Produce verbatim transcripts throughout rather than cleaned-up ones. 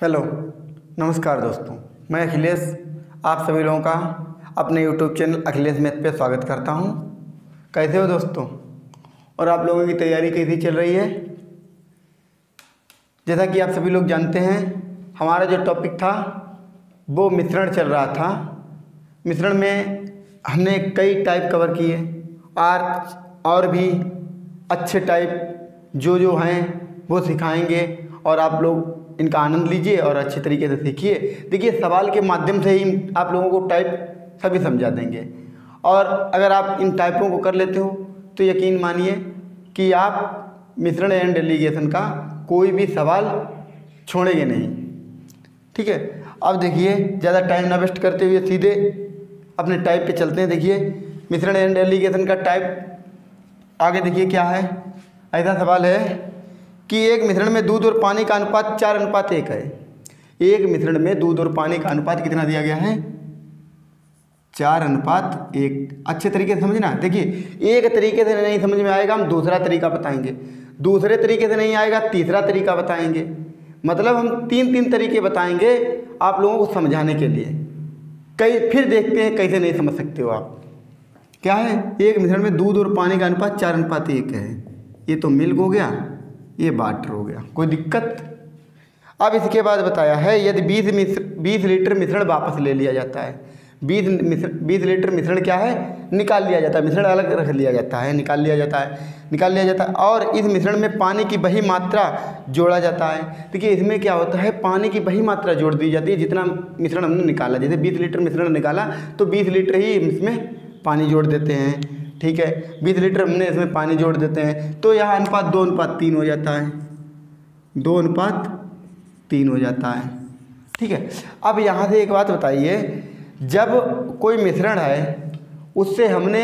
Hello, नमस्कार दोस्तों। मैं अखिलेश आप सभी लोगों का अपने यूट्यूब चैनल अखिलेश मैथ पे स्वागत करता हूं। कैसे हो दोस्तों? और आप लोगों की तैयारी कैसी चल रही है? जैसा कि आप सभी लोग जानते हैं, हमारा जो टॉपिक था वो मिश्रण चल रहा था। मिश्रण में हमने कई टाइप कवर किए और और भी अच्छे टाइप जो जो हैं वो सिखाएंगे और आप लोग इनका आनंद लीजिए और अच्छे तरीके से सीखिए। देखिए, सवाल के माध्यम से ही आप लोगों को टाइप सभी समझा देंगे और अगर आप इन टाइपों को कर लेते हो तो यकीन मानिए कि आप मिश्रण एंड एलिगेशन का कोई भी सवाल छोड़ेंगे नहीं। ठीक है, अब देखिए, ज़्यादा टाइम ना वेस्ट करते हुए सीधे अपने टाइप पे चलते हैं। देखिए, मिश्रण एंड एलिगेशन का टाइप आगे देखिए क्या है। ऐसा सवाल है कि एक मिश्रण में दूध और पानी का अनुपात चार अनुपात एक है। एक मिश्रण में दूध और पानी का अनुपात कितना दिया गया है? चार अनुपात एक। अच्छे तरीके से समझना। देखिए, एक तरीके से नहीं समझ में आएगा, हम दूसरा तरीका बताएंगे। दूसरे तरीके से नहीं आएगा, तीसरा तरीका बताएंगे। मतलब हम तीन तीन तरीके बताएंगे आप लोगों को समझाने के लिए। कई फिर देखते हैं कैसे नहीं समझ सकते हो आप। क्या है? एक मिश्रण में दूध और पानी का अनुपात चार अनुपात एक है। ये तो मिल्क हो गया, ये वाटर हो गया। कोई दिक्कत? अब इसके बाद बताया है, यदि बीस मिश्र बीस लीटर मिश्रण वापस ले लिया जाता है। बीस मिश्र बीस लीटर मिश्रण क्या है? निकाल लिया जाता है। मिश्रण अलग रख लिया जाता है, निकाल लिया जाता है निकाल लिया जाता है और इस मिश्रण में पानी की वही मात्रा जोड़ा जाता है। देखिए, इसमें क्या होता है, पानी की वही मात्रा जोड़ दी जाती है जितना मिश्रण हमने निकाला। जैसे बीस लीटर मिश्रण निकाला तो बीस लीटर ही इसमें पानी जोड़ देते हैं। ठीक है, बीस लीटर हमने इसमें पानी जोड़ देते हैं तो यहाँ अनुपात दो अनुपात तीन हो जाता है। दो अनुपात तीन हो जाता है। ठीक है, अब यहाँ से एक बात बताइए, जब कोई मिश्रण है उससे हमने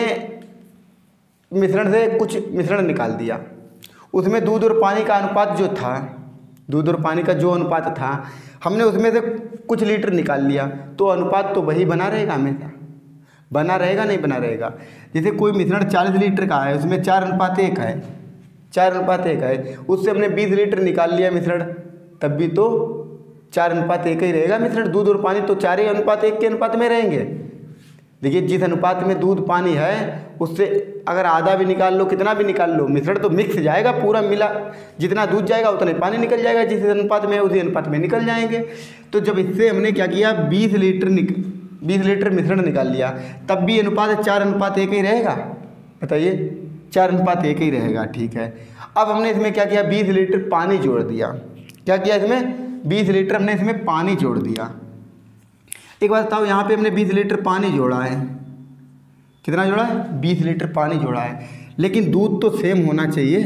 मिश्रण से कुछ मिश्रण निकाल दिया, उसमें दूध और पानी का अनुपात जो था, दूध और पानी का जो अनुपात था, हमने उसमें से कुछ लीटर निकाल लिया तो अनुपात तो वही बना रहेगा, हमेशा बना रहेगा, नहीं बना रहेगा। जैसे कोई मिश्रण चालीस लीटर का है, उसमें चार अनुपात एक है, चार अनुपात एक है, उससे हमने बीस लीटर निकाल लिया मिश्रण, तब भी तो चार अनुपात एक ही रहेगा मिश्रण। दूध और पानी तो चार ही अनुपात एक के अनुपात में रहेंगे। देखिए, जिस अनुपात में दूध पानी है उससे अगर आधा भी निकाल लो, कितना भी निकाल लो, मिश्रण तो मिक्स जाएगा, पूरा मिला। जितना दूध जाएगा उतने पानी निकल जाएगा, जिस अनुपात में है उसी अनुपात में निकल जाएंगे। तो जब इससे हमने क्या किया, बीस लीटर निक बीस लीटर मिश्रण निकाल लिया, तब भी अनुपात चार अनुपात एक ही रहेगा। बताइए, चार अनुपात एक ही रहेगा। ठीक है, अब हमने इसमें क्या किया, बीस लीटर पानी जोड़ दिया। क्या किया इसमें? बीस लीटर हमने इसमें पानी जोड़ दिया। एक बात बताओ, यहाँ पे हमने बीस लीटर पानी जोड़ा है। कितना जोड़ा है? बीस लीटर पानी जोड़ा है, लेकिन दूध तो सेम होना चाहिए।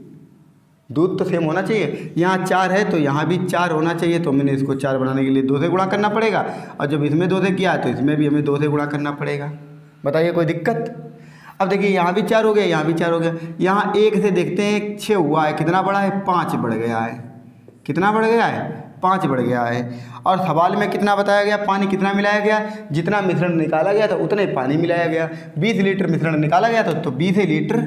दूध तो सेम होना चाहिए। यहाँ चार है तो यहाँ भी चार होना चाहिए, तो मैंने इसको चार बनाने के लिए दो से गुणा करना पड़ेगा और जब इसमें दो से किया है तो इसमें भी हमें दो से गुणा करना पड़ेगा। बताइए, कोई दिक्कत? अब देखिए, यहाँ भी चार हो गया, यहाँ भी चार हो गया। यहाँ एक से देखते हैं, छः हुआ है, कितना बढ़ा है? पाँच बढ़ गया है। कितना बढ़ गया है? पाँच बढ़ गया है। और सवाल में कितना बताया गया? पानी कितना मिलाया गया? जितना मिश्रण निकाला गया था उतना ही पानी मिलाया गया। बीस लीटर मिश्रण निकाला गया था तो बीस ही लीटर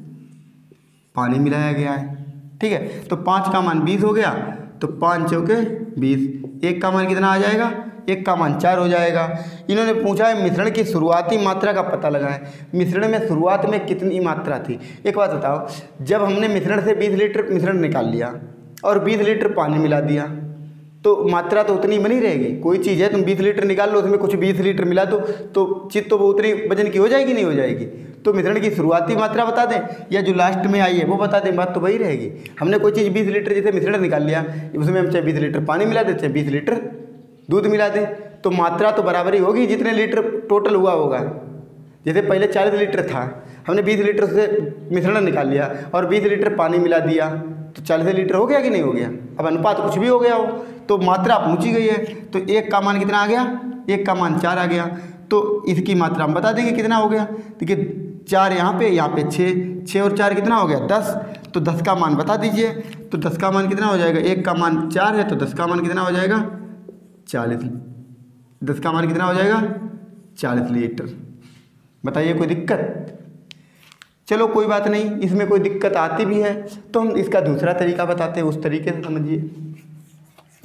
पानी मिलाया गया है। ठीक है, तो पाँच का मान बीस हो गया, तो पाँच चौके बीस। एक का मान कितना आ जाएगा? एक का मान चार हो जाएगा। इन्होंने पूछा है मिश्रण की शुरुआती मात्रा का पता लगाएं। मिश्रण में शुरुआत में कितनी मात्रा थी? एक बात बताओ, जब हमने मिश्रण से बीस लीटर मिश्रण निकाल लिया और बीस लीटर पानी मिला दिया तो मात्रा तो उतनी बनी रहेगी। कोई चीज़ है, तुम बीस लीटर निकाल लो, उसमें कुछ बीस लीटर मिला दो तो चित्त तो वो उतनी वजन की हो जाएगी, नहीं हो जाएगी? तो मिश्रण की शुरुआती मात्रा बता दें या जो लास्ट में आई है वो बता दें, बात तो वही रहेगी। हमने कोई चीज़ बीस लीटर जैसे मिश्रण निकाल लिया, उसमें हम चाहे बीस लीटर पानी मिला दें, चाहे बीस लीटर दूध मिला दें, तो मात्रा तो बराबर ही होगी जितने लीटर टोटल हुआ होगा। जैसे पहले चालीस लीटर था, हमने बीस लीटर से मिश्रण निकाल लिया और बीस लीटर पानी मिला दिया, तो चालीस लीटर हो गया कि नहीं हो गया? अब अनुपात कुछ भी हो गया हो तो मात्रा पहुँची गई है। तो एक का मान कितना आ गया? एक का मान चार आ गया, तो इसकी मात्रा हम बता देंगे कितना हो गया। देखिए, चार यहाँ पे, यहाँ पे छः, छः और चार कितना हो गया? दस। तो दस का मान बता दीजिए। तो दस का मान कितना हो जाएगा? एक का मान चार है तो दस का मान कितना हो जाएगा? चालीस। दस का मान कितना हो जाएगा? चालीस लीटर। बताइए, कोई दिक्कत? चलो कोई बात नहीं, इसमें कोई दिक्कत आती भी है तो हम इसका दूसरा तरीका बताते हैं, उस तरीके से समझिए।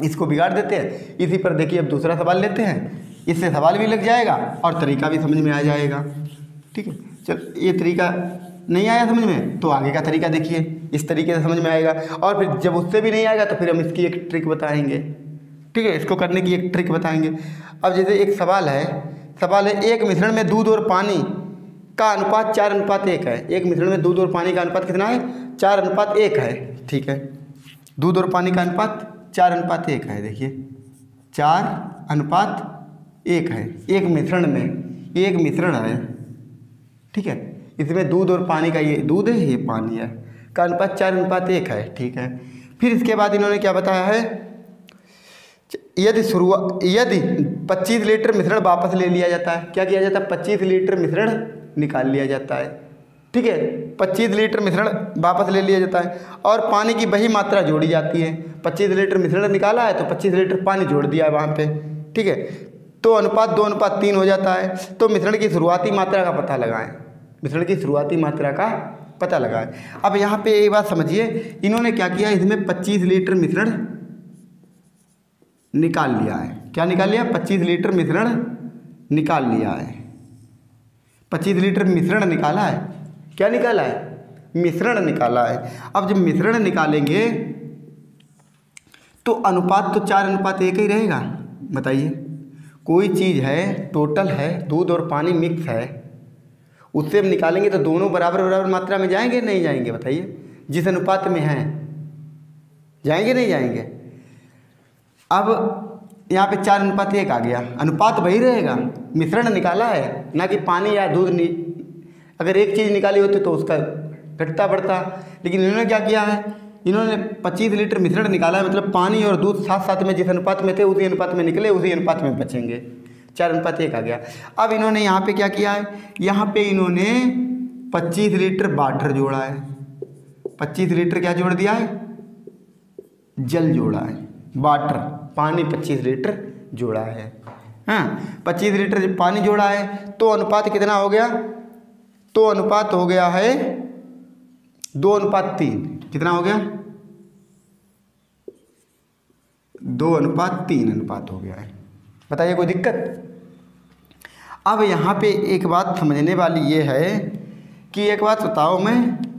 इसको बिगाड़ देते हैं। इसी पर देखिए अब दूसरा सवाल लेते हैं, इससे सवाल भी लग जाएगा और तरीका भी समझ में आ जाएगा। ठीक है, चल ये तरीका नहीं आया समझ में तो आगे का तरीका देखिए, इस तरीके से समझ में आएगा। और फिर जब उससे भी नहीं आएगा तो फिर हम इसकी एक ट्रिक बताएंगे। ठीक है, इसको करने की एक ट्रिक बताएंगे। अब जैसे एक सवाल है, सवाल है एक मिश्रण में दूध और पानी का अनुपात चार अनुपात एक है। एक मिश्रण में दूध और पानी का अनुपात कितना है? चार अनुपात एक है। ठीक है, दूध और पानी का अनुपात चार अनुपात एक है। देखिए चार अनुपात एक है एक मिश्रण में, एक मिश्रण है। ठीक है, इसमें दूध और पानी का, ये दूध है ये पानी है, का अनुपात चार अनुपात एक है। ठीक है, फिर इसके बाद इन्होंने क्या बताया है, यदि शुरुआत यदि पच्चीस लीटर मिश्रण वापस ले लिया जाता है, क्या किया जाता है? पच्चीस लीटर मिश्रण निकाल लिया जाता है। ठीक है, पच्चीस लीटर मिश्रण वापस ले लिया जाता है और पानी की वही मात्रा जोड़ी जाती है। पच्चीस लीटर मिश्रण निकाला है तो पच्चीस लीटर पानी जोड़ दिया है वहाँ पे। ठीक है, तो अनुपात दो अनुपात तीन हो जाता है। तो मिश्रण की शुरुआती मात्रा का पता लगाएं, मिश्रण की शुरुआती मात्रा का पता लगाएं। अब यहाँ पे एक बात समझिए, इन्होंने क्या किया, इसमें पच्चीस लीटर मिश्रण निकाल लिया है। क्या निकाल लिया? पच्चीस लीटर मिश्रण निकाल लिया है। पच्चीस लीटर मिश्रण निकाला है। क्या निकाला है? मिश्रण निकाला है। अब जब मिश्रण निकालेंगे तो अनुपात तो चार अनुपात एक ही रहेगा। बताइए, कोई चीज़ है, टोटल है, दूध और पानी मिक्स है, उससे हम निकालेंगे तो दोनों बराबर बराबर मात्रा में जाएंगे नहीं जाएंगे? बताइए, जिस अनुपात में हैं जाएंगे नहीं जाएंगे? अब यहाँ पे चार अनुपात एक आ गया, अनुपात वही रहेगा, मिश्रण निकाला है ना कि पानी या दूध। अगर एक चीज़ निकाली होती तो उसका घटता बढ़ता, लेकिन इन्होंने क्या किया है, इन्होंने पच्चीस लीटर मिश्रण निकाला है, मतलब पानी और दूध साथ साथ में जिस अनुपात में थे उसी अनुपात में निकले, उसी अनुपात में बचेंगे। चार अनुपात एक आ गया। अब इन्होंने यहाँ पे क्या किया है, यहाँ पे इन्होंने पच्चीस लीटर वाटर जोड़ा है। पच्चीस लीटर क्या जोड़ दिया है? जल जोड़ा है, वाटर, पानी पच्चीस लीटर जोड़ा है। हाँ, पच्चीस लीटर पानी जोड़ा है तो अनुपात कितना हो गया? तो अनुपात हो गया है दो अनुपात तीन। कितना हो गया? दो अनुपात तीन अनुपात हो गया है। बताइए कोई दिक्कत? अब यहाँ पे एक बात समझने वाली ये है कि एक बात बताओ, मैं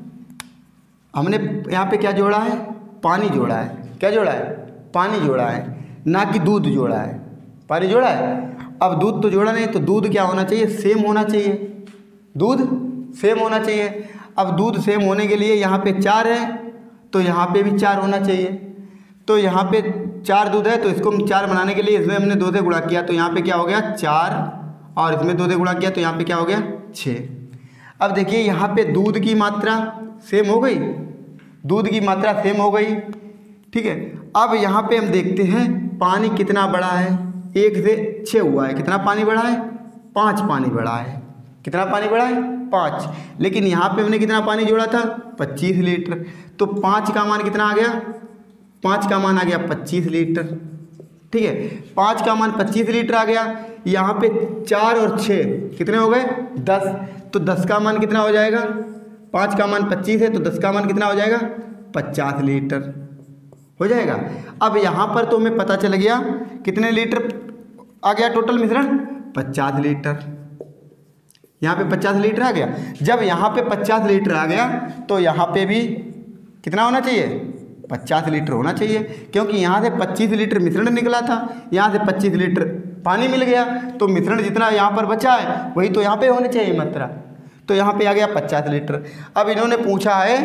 हमने यहाँ पे क्या जोड़ा है? पानी जोड़ा है। क्या जोड़ा है? पानी जोड़ा है, ना कि दूध जोड़ा है। पानी जोड़ा है, अब दूध तो जोड़ा नहीं, तो दूध क्या होना चाहिए? सेम होना चाहिए, दूध सेम होना चाहिए। अब दूध सेम होने के लिए यहाँ पे चार है तो यहाँ पे भी चार होना चाहिए। तो यहाँ पे चार दूध है तो इसको हम चार बनाने के लिए इसमें हमने दो से गुणा किया तो यहाँ पे क्या हो गया? चार, और इसमें दो से गुणा किया तो यहाँ पे क्या हो गया? छः। अब देखिए यहाँ पे दूध की मात्रा सेम हो गई, दूध की मात्रा सेम हो गई। ठीक है, अब यहाँ पे हम देखते हैं पानी कितना बढ़ा है, एक से छः हुआ है। कितना पानी बढ़ा है? पाँच पानी बढ़ा है। कितना पानी बढ़ा है? पाँच। लेकिन यहाँ पे हमने कितना पानी जोड़ा था? पच्चीस लीटर। तो पाँच का मान कितना आ गया? पाँच का मान आ गया पच्चीस लीटर। ठीक है, पाँच का मान पच्चीस लीटर आ गया। यहाँ पे चार और छः कितने हो गए? दस। तो दस का मान कितना हो जाएगा? पाँच का मान पच्चीस है तो दस का मान कितना हो जाएगा? पचास लीटर हो जाएगा। अब यहाँ पर तो हमें पता चल गया कितने लीटर आ गया टोटल मिश्रण? पचास लीटर। यहाँ पे पचास लीटर आ गया। जब यहाँ पे पचास लीटर आ गया तो यहाँ पे भी कितना होना चाहिए? पचास लीटर होना चाहिए, क्योंकि यहाँ से पच्चीस लीटर मिश्रण निकला था, यहाँ से पच्चीस लीटर पानी मिल गया, तो मिश्रण जितना यहाँ पर बचा है वही तो यहाँ पे होनी चाहिए मात्रा। तो यहाँ पे आ गया पचास लीटर। अब इन्होंने पूछा है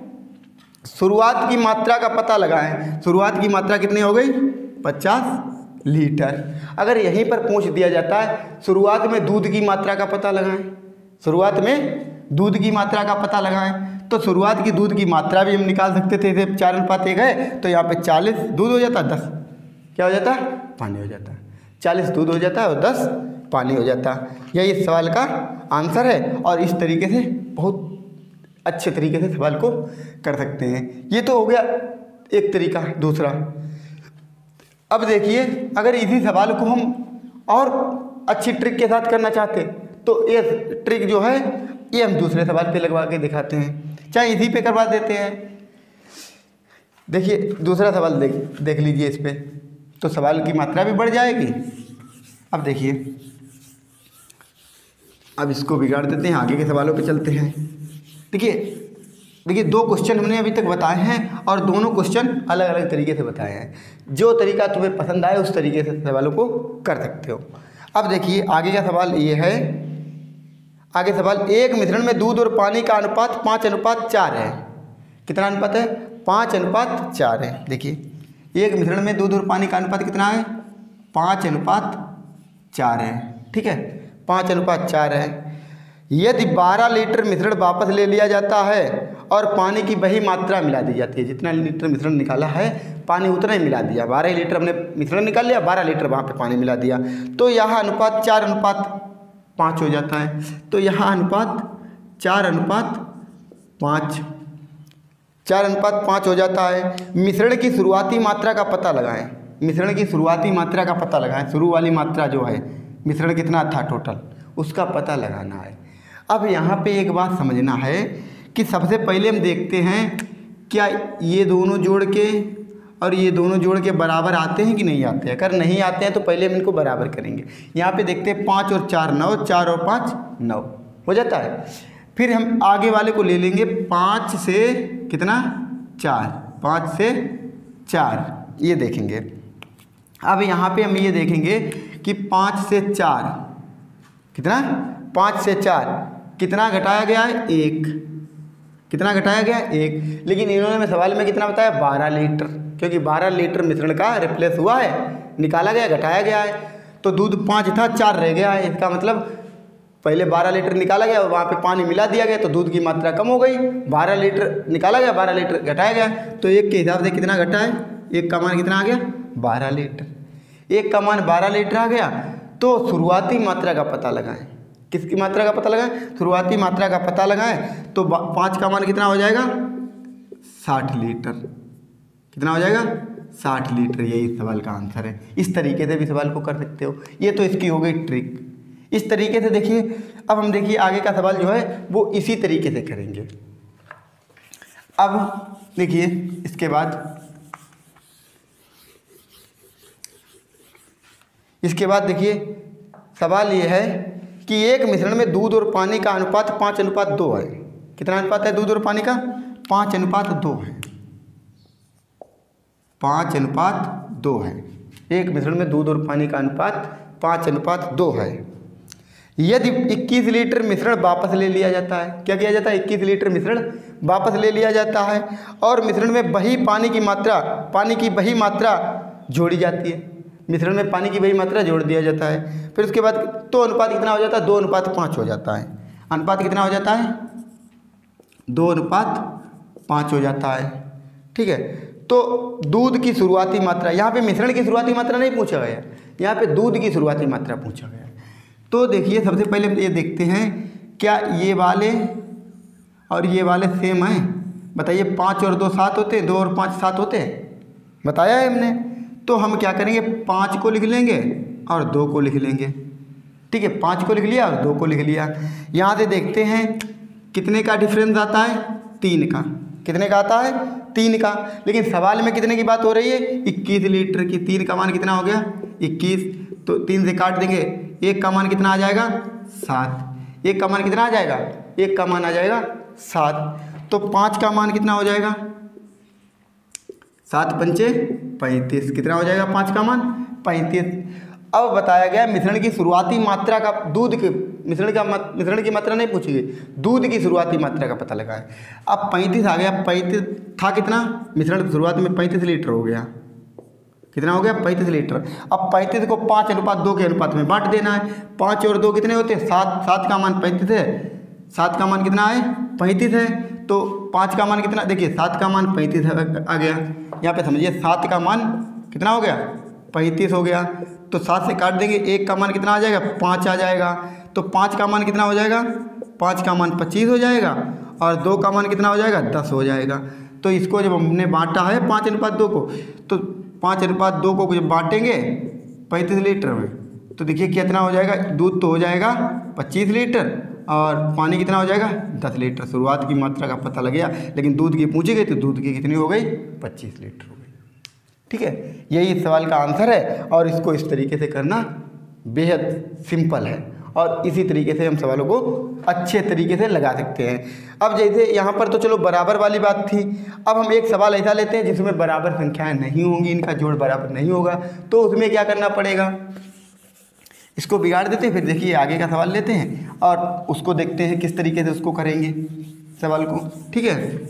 शुरुआत की मात्रा का पता लगाएं। शुरुआत की मात्रा कितनी हो गई? पचास लीटर। अगर यहीं पर पूछ दिया जाता है शुरुआत में दूध की मात्रा का पता लगाएं, शुरुआत में दूध की मात्रा का पता लगाएं, तो शुरुआत की दूध की मात्रा भी हम निकाल सकते थे। जब चार अनुपात एक है तो यहाँ पे चालीस दूध हो जाता, दस क्या हो जाता? पानी हो जाता। चालीस दूध हो जाता है और दस पानी हो जाता। यही इस सवाल का आंसर है और इस तरीके से बहुत अच्छे तरीके से सवाल को कर सकते हैं। ये तो हो गया एक तरीका। दूसरा, अब देखिए अगर इसी सवाल को हम और अच्छी ट्रिक के साथ करना चाहते तो ये ट्रिक जो है ये हम दूसरे सवाल पे लगवा के दिखाते हैं, चाहे इसी पे करवा देते हैं। देखिए दूसरा सवाल देख देख लीजिए इस पे। तो सवाल की मात्रा भी बढ़ जाएगी। अब देखिए, अब इसको बिगाड़ देते हैं, आगे के सवालों पे चलते हैं। देखिए देखिए दो क्वेश्चन हमने अभी तक बताए हैं और दोनों क्वेश्चन अलग अलग तरीके से बताए हैं। जो तरीका तुम्हें पसंद आए उस तरीके से सवालों को कर सकते हो। अब देखिए आगे का सवाल ये है, आगे सवाल, एक मिश्रण में दूध और पानी का अनुपात पाँच अनुपात चार है। कितना अनुपात है? पाँच अनुपात चार है। देखिए एक मिश्रण में दूध और पानी का अनुपात कितना है? पाँच अनुपात चार है। ठीक है, पाँच अनुपात चार है। यदि बारह लीटर मिश्रण वापस ले लिया जाता है और पानी की वही मात्रा मिला दी जाती है, जितना लीटर मिश्रण निकाला है पानी उतना ही मिला दिया, बारह लीटर हमने मिश्रण निकाल लिया, बारह लीटर वहाँ पे पानी मिला दिया, तो यहाँ अनुपात चार अनुपात पाँच हो जाता है। तो यहाँ अनुपात चार अनुपात पाँच चार अनुपात पाँच हो जाता है। मिश्रण की शुरुआती मात्रा का पता लगाएं। मिश्रण की शुरुआती मात्रा का पता लगाएं। शुरू वाली मात्रा जो है, मिश्रण कितना था टोटल, उसका पता लगाना है। अब यहाँ पे एक बात समझना है कि सबसे पहले हम देखते हैं क्या ये दोनों जोड़ के और ये दोनों जोड़ के बराबर आते हैं कि नहीं आते हैं। अगर नहीं आते हैं तो पहले हम इनको बराबर करेंगे। यहाँ पे देखते हैं पाँच और चार नौ, चार और पाँच नौ हो जाता है। फिर हम आगे वाले को ले लेंगे, पाँच से कितना? चार, पाँच से चार, ये देखेंगे। अब यहाँ पे हम ये देखेंगे कि पाँच से चार कितना? पाँच से चार कितना घटाया गया है? एक। कितना घटाया गया है? एक। लेकिन इन्होंने में सवाल में कितना बताया? बारह लीटर, क्योंकि बारह लीटर मिश्रण का रिप्लेस हुआ है, निकाला गया, घटाया गया है। तो दूध पाँच था, चार रह गया है। इसका मतलब पहले बारह लीटर निकाला गया और वहाँ पे पानी मिला दिया गया तो दूध की मात्रा कम हो गई। बारह लीटर निकाला गया, बारह लीटर घटाया गया, तो एक के हिसाब से कितना घटा है? एक का मान कितना आ गया? बारह लीटर। एक का मान बारह लीटर आ गया। तो शुरुआती मात्रा का पता लगाएं। किसकी मात्रा का पता लगाएं? शुरुआती मात्रा का पता लगाएं। तो पाँच का मान कितना हो जाएगा? साठ लीटर। कितना हो जाएगा? साठ लीटर। यही सवाल का आंसर है। इस तरीके से भी सवाल को कर सकते हो। ये तो इसकी हो गई ट्रिक। इस तरीके से देखिए, अब हम देखिए आगे का सवाल जो है वो इसी तरीके से करेंगे। अब देखिए इसके बाद इसके बाद देखिए सवाल ये है कि एक मिश्रण में दूध और पानी का अनुपात पाँच अनुपात दो है। कितना अनुपात है दूध और पानी का? पाँच अनुपात दो है। पाँच अनुपात दो है। एक मिश्रण में दूध और पानी का अनुपात पाँच अनुपात दो है। यदि इक्कीस लीटर मिश्रण वापस ले लिया जाता है, क्या किया जाता है? इक्कीस लीटर मिश्रण वापस ले लिया जाता है और मिश्रण में वही पानी की मात्रा पानी की वही मात्रा जोड़ी जाती है। मिश्रण में पानी की वही मात्रा जोड़ दिया जाता है। फिर उसके बाद तो अनुपात कितना हो जाता है? दो अनुपात पाँच हो जाता है। अनुपात कितना हो जाता है? दो अनुपात पाँच हो जाता है। ठीक है, तो दूध की शुरुआती मात्रा, यहाँ पे मिश्रण की शुरुआती मात्रा नहीं पूछा गया, यहाँ पे दूध की शुरुआती मात्रा पूछा गया। तो देखिए सबसे पहले हम ये देखते हैं क्या ये वाले और ये वाले सेम हैं? बताइए, पाँच और दो सात होते, दो और पाँच सात होते, बताया है हमने। तो हम क्या करेंगे? पाँच को लिख लेंगे और दो को लिख लेंगे। ठीक है, पाँच को लिख लिया और दो को लिख लिया। यहाँ से देखते हैं कितने का डिफरेंस आता है? तीन का। कितने का आता है? तीन का। लेकिन सवाल में कितने की बात हो रही है? इक्कीस लीटर की। तीन का मान कितना हो गया? इक्कीस। तो तीन से काट देंगे, एक का मान कितना आ जाएगा? सात। एक का मान कितना आ जाएगा? एक का मान आ जाएगा सात। तो पाँच का मान कितना हो जाएगा? सात पंचे पैंतीस। कितना हो जाएगा पाँच का मान? पैंतीस। अब बताया गया मिश्रण की शुरुआती मात्रा का, दूध के मिश्रण का मिश्रण की मात्रा नहीं पूछी गई, दूध की शुरुआती मात्रा का पता लगाए। अब पैंतीस आ गया। पैंतीस था कितना? मिश्रण शुरुआत में पैंतीस लीटर हो गया। कितना हो गया? पैंतीस लीटर। अब पैंतीस को पाँच अनुपात दो के अनुपात में बांट देना है। पाँच और दो कितने होते हैं? सात। सात का मान पैंतीस है। सात का मान कितना है? पैंतीस है। तो पाँच का मान कितना? देखिए सात का मान पैंतीस आ गया। यहाँ पे समझिए सात का मान कितना हो गया? पैंतीस हो गया। तो सात से काट देंगे, एक का मान कितना आ जाएगा? पाँच आ जाएगा। तो पाँच का मान कितना हो जाएगा? पाँच का मान पच्चीस हो जाएगा और दो का मान कितना हो जाएगा? दस हो जाएगा। तो इसको जब हमने बांटा है पाँच अनुपात दो को, तो पाँच अनुपात दो को जब बांटेंगे पैंतीस लीटर में, तो देखिए कितना हो जाएगा? दूध तो हो जाएगा पच्चीस लीटर और पानी कितना हो जाएगा? दस लीटर। शुरुआत की मात्रा का पता लग गया, लेकिन दूध की पूछी गई तो दूध की कितनी हो गई? पच्चीस लीटर हो गई। ठीक है, यही इस सवाल का आंसर है और इसको इस तरीके से करना बेहद सिंपल है और इसी तरीके से हम सवालों को अच्छे तरीके से लगा सकते हैं। अब जैसे यहाँ पर तो चलो बराबर वाली बात थी, अब हम एक सवाल ऐसा लेते हैं जिसमें बराबर संख्याएं नहीं होंगी, इनका जोड़ बराबर नहीं होगा, तो उसमें क्या करना पड़ेगा, इसको बिगाड़ देते हैं। फिर देखिए आगे का सवाल लेते हैं और उसको देखते हैं किस तरीके से उसको करेंगे सवाल को। ठीक है,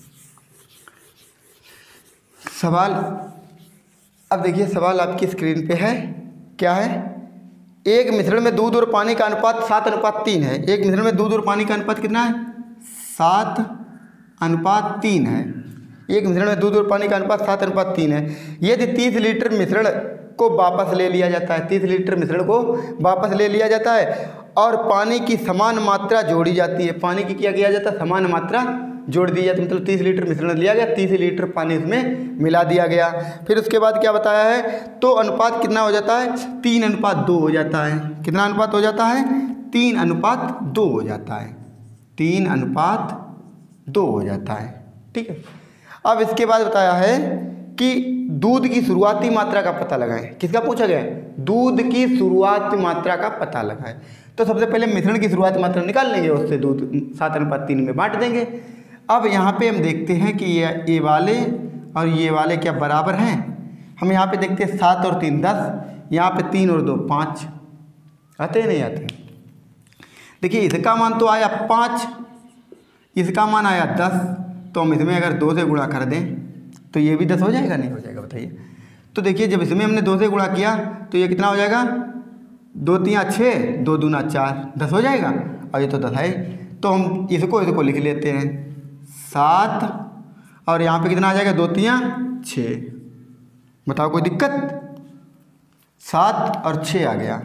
सवाल अब देखिए, सवाल आपकी स्क्रीन पे है, क्या है, एक मिश्रण में दूध और पानी का अनुपात सात अनुपात तीन है। एक मिश्रण में दूध और पानी का अनुपात कितना है, सात अनुपात तीन है। एक मिश्रण में दूध और पानी का अनुपात सात अनुपात तीन है। यदि तीस लीटर मिश्रण को वापस ले लिया जाता है, तीस लीटर मिश्रण को वापस ले लिया जाता है और पानी की समान मात्रा जोड़ी जाती है, पानी की क्या किया जाता है, समान मात्रा जोड़ दी जाती है, मतलब तीस लीटर मिश्रण लिया गया, तीस लीटर पानी उसमें मिला दिया गया। फिर उसके बाद क्या बताया है, तो अनुपात कितना हो जाता है, तीन अनुपात दो हो जाता है। कितना अनुपात हो जाता है, तीन अनुपात दो हो जाता है, तीन अनुपात दो हो जाता है। ठीक है, अब इसके बाद बताया है कि दूध की शुरुआती मात्रा का पता लगाएं। किसका पूछा गया है, दूध की शुरुआती मात्रा का पता लगाएं। तो सबसे पहले मिश्रण की शुरुआती मात्रा निकाल लेंगे, उससे दूध सात अनुपात तीन में बांट देंगे। अब यहाँ पे हम देखते हैं कि ये ये वाले और ये वाले क्या बराबर हैं। हम यहाँ पे देखते हैं सात और तीन दस, यहाँ पे तीन और दो पाँच, आते हैं नहीं आते। देखिए इसका मान तो आया पाँच, इसका मान आया दस, तो हम इसमें अगर दो से गुणा कर दें तो ये भी दस हो जाएगा, नहीं हो जाएगा बताइए। तो देखिए जब इसमें हमने दो से गुणा किया तो ये कितना हो जाएगा, दो तिया छः, दो दूना चार, दस हो जाएगा। और ये तो दस है, तो हम इसको इसको लिख लेते हैं सात और यहाँ पे कितना आ जाएगा, दो तिया छः। बताओ कोई दिक्कत, सात और छः आ गया।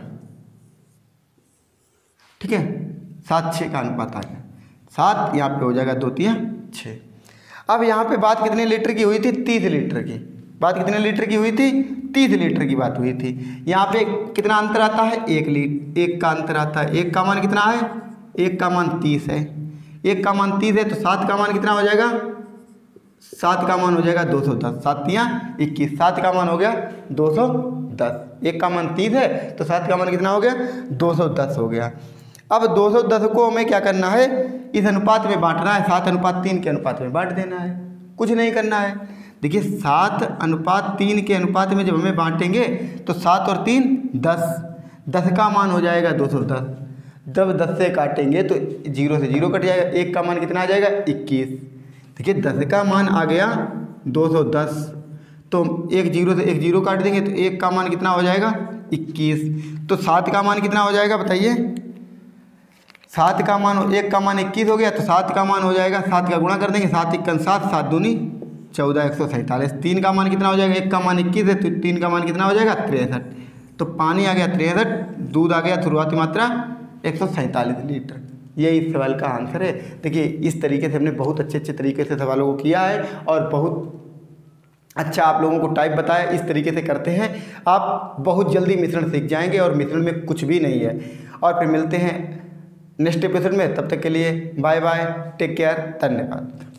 ठीक है, सात छः का अनुपात आ गया, सात यहाँ पे हो जाएगा दो तिया छः। अब यहाँ पे बात कितने लीटर की हुई थी, तीस लीटर की बात कितने लीटर की हुई थी, तीस लीटर की बात हुई थी। यहाँ पे कितना अंतर आता है, एक लीटर, एक का अंतर आता है। एक का मान कितना है, एक का मान तीस है, एक का मान तीस है तो सात का मान कितना हो जाएगा, सात का मान हो जाएगा दो सौ दस, सात तिया इक्कीस, सात का मान हो गया दो सौ दस। एक का मान तीस है तो सात का मान कितना हो गया, दो सौ दस हो गया। अब दो सौ दस को हमें क्या करना है, इस अनुपात में बांटना है, सात अनुपात तीन के अनुपात में बांट देना है, कुछ नहीं करना है। देखिए सात अनुपात तीन के अनुपात में जब हमें बांटेंगे तो सात और तीन दस, दस का मान हो जाएगा दो सौ दस। जब दस से काटेंगे तो जीरो से जीरो कट जाएगा, एक का मान कितना आ जाएगा, इक्कीस। देखिए दस का मान आ गया दो सौ दस, तो एक जीरो से एक जीरो काट देंगे तो एक का मान कितना हो जाएगा, इक्कीस। तो सात का मान कितना हो जाएगा बताइए, सात का मान, एक का मान इक्कीस हो गया तो सात का मान हो जाएगा, सात का गुणा कर देंगे, सात इक्कन सात, सात दूनी चौदह, एक सौ सैंतालीस। तीन का मान कितना हो जाएगा, एक का मान इक्कीस है तो तीन का मान कितना हो जाएगा, तिरसठ। तो पानी आ गया तिरसठ, दूध आ गया शुरुआती मात्रा एक सौ सैंतालीस लीटर। ये इस सवाल का आंसर है। देखिए इस तरीके से हमने बहुत अच्छे अच्छे तरीके से सवालों को किया है और बहुत अच्छा आप लोगों को टाइप बताया। इस तरीके से करते हैं आप बहुत जल्दी मिश्रण सीख जाएंगे और मिश्रण में कुछ भी नहीं है। और फिर मिलते हैं नेक्स्ट एपिसोड में, तब तक के लिए बाय बाय, टेक केयर, धन्यवाद।